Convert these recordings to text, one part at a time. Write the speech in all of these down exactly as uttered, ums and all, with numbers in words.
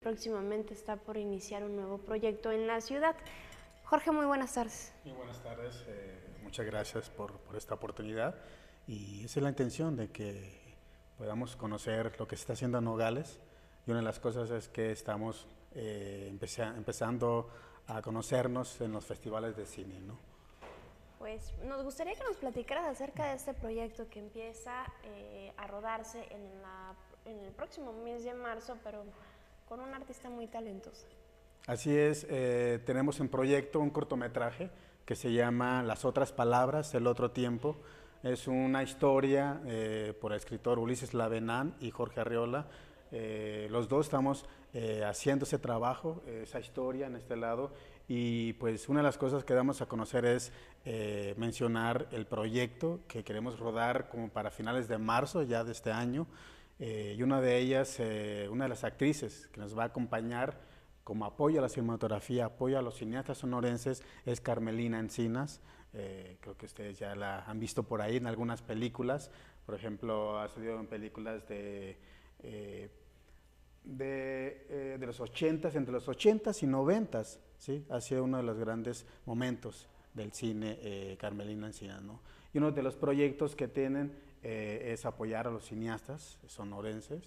próximamente está por iniciar un nuevo proyecto en la ciudad. Jorge, muy buenas tardes. Muy buenas tardes, eh, muchas gracias por, por esta oportunidad y esa es la intención de que podamos conocer lo que se está haciendo en Nogales y una de las cosas es que estamos eh, empeza, empezando a conocernos en los festivales de cine, ¿no? Pues nos gustaría que nos platicaras acerca de este proyecto que empieza eh, a rodarse en, la, en el próximo mes de marzo, pero con un artista muy talentoso. Así es, eh, tenemos en proyecto un cortometraje que se llama Las otras palabras, el otro tiempo. Es una historia eh, por el escritor Ulises Lavenán y Jorge Arriola. Eh, los dos estamos eh, haciendo ese trabajo, esa historia en este lado, y pues una de las cosas que damos a conocer es eh, mencionar el proyecto que queremos rodar como para finales de marzo ya de este año, eh, y una de ellas, eh, una de las actrices que nos va a acompañar como apoyo a la cinematografía, apoyo a los cineastas sonorenses, es Carmelina Encinas. Eh, creo que ustedes ya la han visto por ahí en algunas películas. Por ejemplo, ha salido en películas de, eh, de, eh, de los ochentas, entre los ochentas y noventas, ¿sí? Ha sido uno de los grandes momentos del cine, eh, Carmelina Encinas, ¿no? Y uno de los proyectos que tienen eh, es apoyar a los cineastas sonorenses.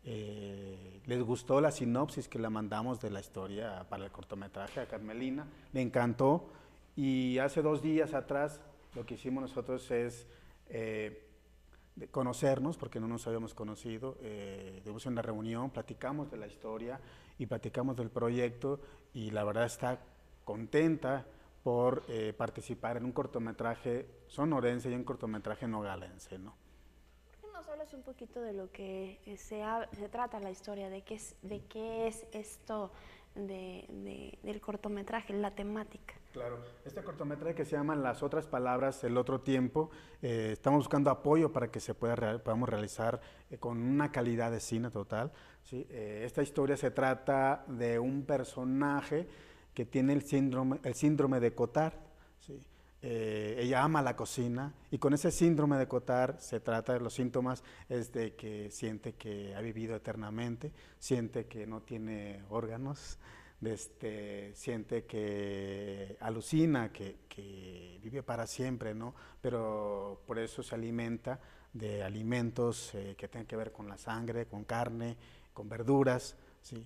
Eh, les gustó la sinopsis que le mandamos de la historia para el cortometraje a Carmelina, le encantó y hace dos días atrás lo que hicimos nosotros es eh, conocernos, porque no nos habíamos conocido, eh, tuvimos una reunión, platicamos de la historia y platicamos del proyecto y la verdad está contenta por eh, participar en un cortometraje sonorense y un cortometraje nogalense, ¿no? Nos hablas un poquito de lo que se, ha, se trata la historia, de qué es, de qué es esto de, de, del cortometraje, la temática. Claro, este cortometraje que se llama Las otras palabras, el otro tiempo, eh, estamos buscando apoyo para que se pueda real, podamos realizar eh, con una calidad de cine total, ¿sí? Eh, esta historia se trata de un personaje que tiene el síndrome, el síndrome de Cotard, ¿sí? Eh, ella ama la cocina y con ese síndrome de Cotard se trata de los síntomas es de que siente que ha vivido eternamente, siente que no tiene órganos, de este, siente que alucina, que, que vive para siempre, ¿no? Pero por eso se alimenta de alimentos eh, que tienen que ver con la sangre, con carne, con verduras, ¿sí?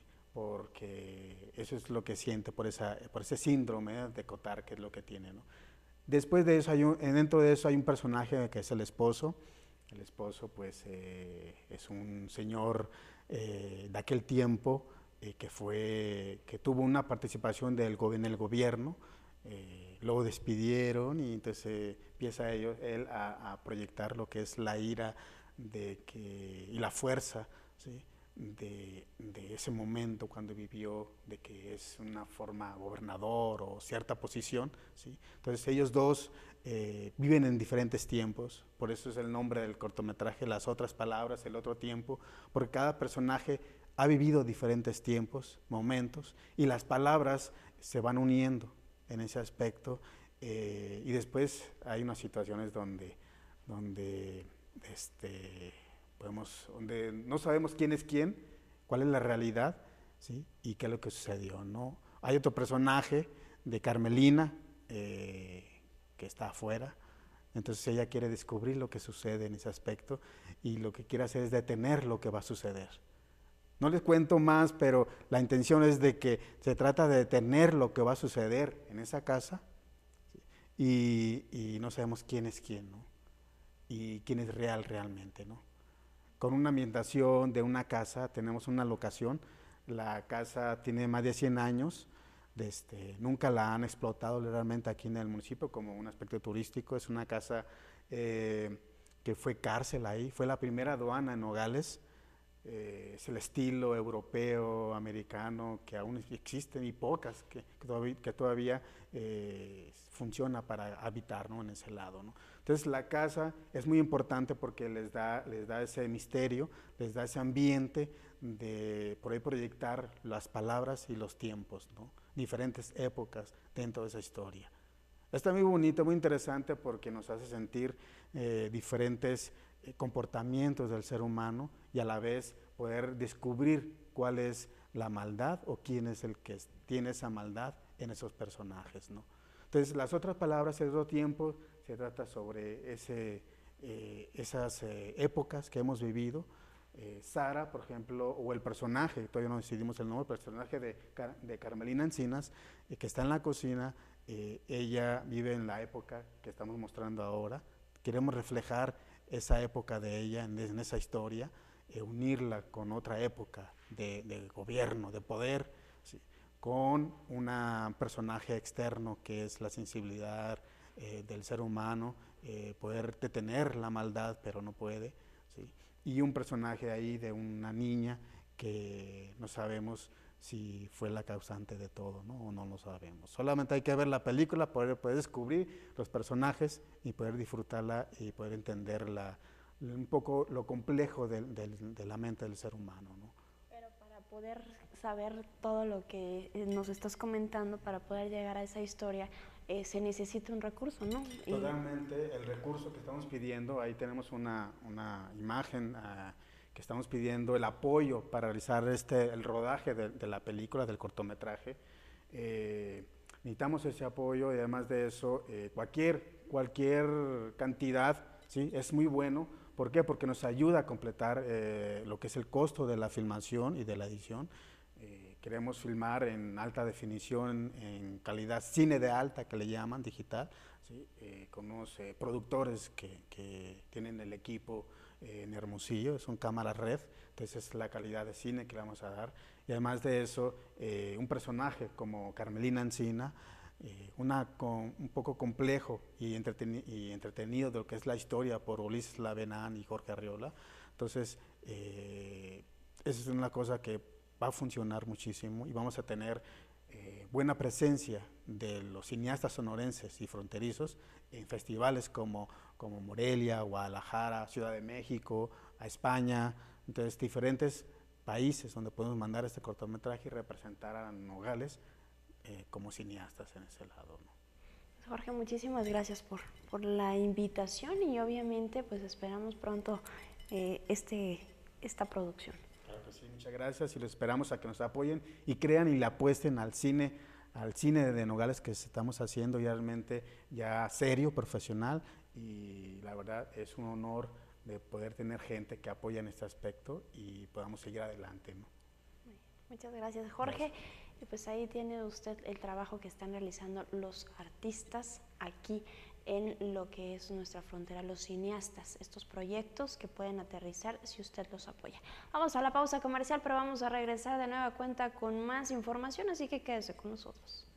Porque eso es lo que siente por, esa, por ese síndrome de Cotard, que es lo que tiene, ¿no? Después de eso, hay un, dentro de eso hay un personaje que es el esposo. El esposo pues eh, es un señor eh, de aquel tiempo eh, que, fue, que tuvo una participación del go en el gobierno, eh, luego despidieron y entonces eh, empieza ellos, él a, a proyectar lo que es la ira de que, y la fuerza, ¿sí? De, de ese momento cuando vivió, de que es una forma gobernador o cierta posición, ¿sí? Entonces ellos dos eh, viven en diferentes tiempos, por eso es el nombre del cortometraje, Las otras palabras, el otro tiempo, porque cada personaje ha vivido diferentes tiempos, momentos, y las palabras se van uniendo en ese aspecto, eh, y después hay unas situaciones donde, donde este, podemos, donde no sabemos quién es quién, cuál es la realidad, ¿sí? Y qué es lo que sucedió, ¿no? Hay otro personaje de Carmelina eh, que está afuera, entonces ella quiere descubrir lo que sucede en ese aspecto y lo que quiere hacer es detener lo que va a suceder. No les cuento más, pero la intención es de que se trata de detener lo que va a suceder en esa casa, ¿sí? y, y no sabemos quién es quién, ¿no? Y quién es real realmente, ¿no? Con una ambientación de una casa, tenemos una locación, la casa tiene más de cien años, de este, nunca la han explotado realmente aquí en el municipio como un aspecto turístico, es una casa eh, que fue cárcel ahí, fue la primera aduana en Nogales, eh, es el estilo europeo, americano, que aún existen y pocas que, que todavía, que todavía eh, funciona para habitar, ¿no? En ese lado, ¿no? Entonces la casa es muy importante porque les da, les da ese misterio, les da ese ambiente de por ahí proyectar las palabras y los tiempos, ¿no? Diferentes épocas dentro de esa historia. Está muy bonito, muy interesante porque nos hace sentir eh, diferentes eh, comportamientos del ser humano y a la vez poder descubrir cuál es la maldad o quién es el que tiene esa maldad en esos personajes, ¿no? Entonces, las otras palabras, el otro tiempo, se trata sobre ese, eh, esas eh, épocas que hemos vivido. Eh, Sara, por ejemplo, o el personaje, todavía no decidimos el nombre, el personaje de, Car de Carmelina Encinas, eh, que está en la cocina, eh, ella vive en la época que estamos mostrando ahora. Queremos reflejar esa época de ella en, en esa historia, eh, unirla con otra época de, de gobierno, de poder, ¿sí? Con un personaje externo que es la sensibilidad eh, del ser humano, eh, poder detener la maldad, pero no puede, ¿sí? Y un personaje ahí de una niña que no sabemos si fue la causante de todo, ¿no? O no lo sabemos. Solamente hay que ver la película, poder, poder descubrir los personajes y poder disfrutarla y poder entender la, un poco lo complejo de, de, de la mente del ser humano, ¿no? Pero para poder saber todo lo que nos estás comentando, para poder llegar a esa historia, eh, se necesita un recurso, ¿no? Totalmente, el recurso que estamos pidiendo, ahí tenemos una, una imagen uh, que estamos pidiendo el apoyo para realizar este, el rodaje de, de la película, del cortometraje. Eh, necesitamos ese apoyo y además de eso, eh, cualquier, cualquier cantidad, ¿sí? Es muy bueno. ¿Por qué? Porque nos ayuda a completar eh, lo que es el costo de la filmación y de la edición. Eh, queremos filmar en alta definición, en calidad cine de alta, que le llaman, digital, ¿sí? eh, con unos eh, productores que, que tienen el equipo eh, en Hermosillo, son cámaras red, entonces es la calidad de cine que le vamos a dar. Y además de eso, eh, un personaje como Carmelina Encina, eh, una con, un poco complejo y, entreteni y entretenido de lo que es la historia por Ulises Lavenán y Jorge Arriola. Entonces, eh, esa es una cosa que va a funcionar muchísimo y vamos a tener eh, buena presencia de los cineastas sonorenses y fronterizos en festivales como, como Morelia, Guadalajara, Ciudad de México, a España, entonces diferentes países donde podemos mandar este cortometraje y representar a Nogales eh, como cineastas en ese lado, ¿no? Jorge, muchísimas gracias por, por la invitación y obviamente pues esperamos pronto eh, este, esta producción. Claro que sí, muchas gracias y los esperamos a que nos apoyen y crean y le apuesten al cine, al cine de Nogales que estamos haciendo ya realmente ya serio, profesional, y la verdad es un honor de poder tener gente que apoya en este aspecto y podamos seguir adelante, ¿no? Muchas gracias, Jorge. Gracias. Y pues ahí tiene usted el trabajo que están realizando los artistas aquí en lo que es nuestra frontera, los cineastas, estos proyectos que pueden aterrizar si usted los apoya. Vamos a la pausa comercial, pero vamos a regresar de nueva cuenta con más información, así que quédese con nosotros.